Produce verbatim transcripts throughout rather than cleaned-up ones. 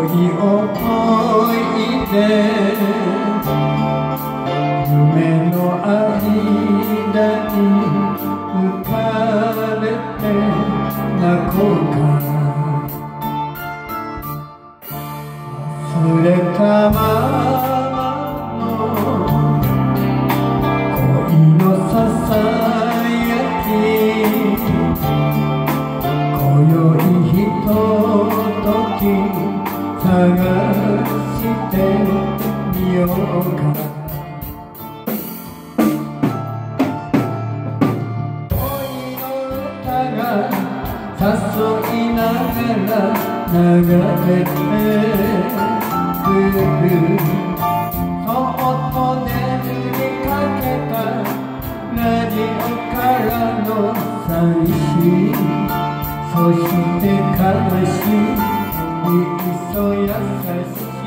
い思い出夢の間に浮かべて泣こうか忘れたままの恋のささやき今宵ひととき探してみようか誘いながら流れてくるそっと眠りかけたラジオからの寂しいそして悲しいいっそ優しい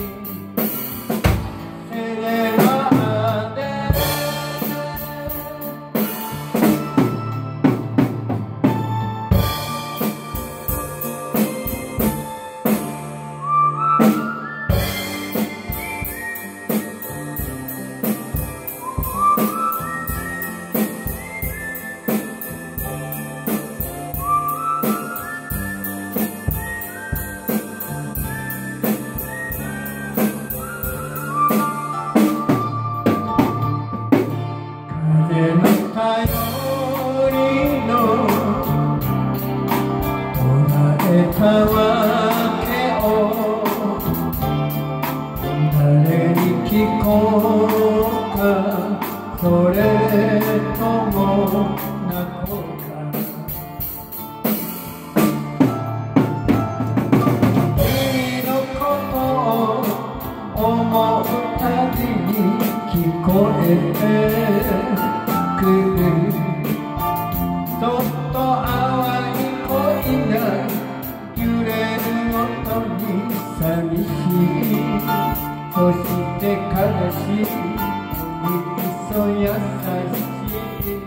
頼りの捉えたわけを誰に聞こうかそれとも泣こうか君のことを思うたびに聞こえてくるそっと淡い恋が揺れる音に寂しいそして悲しいいっそ優しい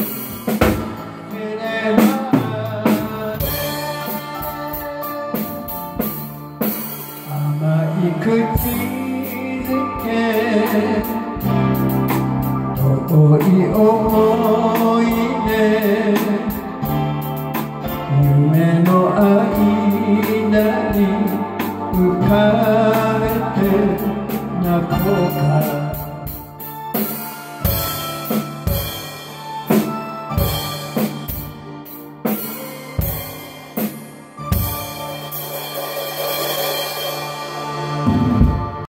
それまで甘い口づけ遠い思い出夢の間に浮かべて泣こうか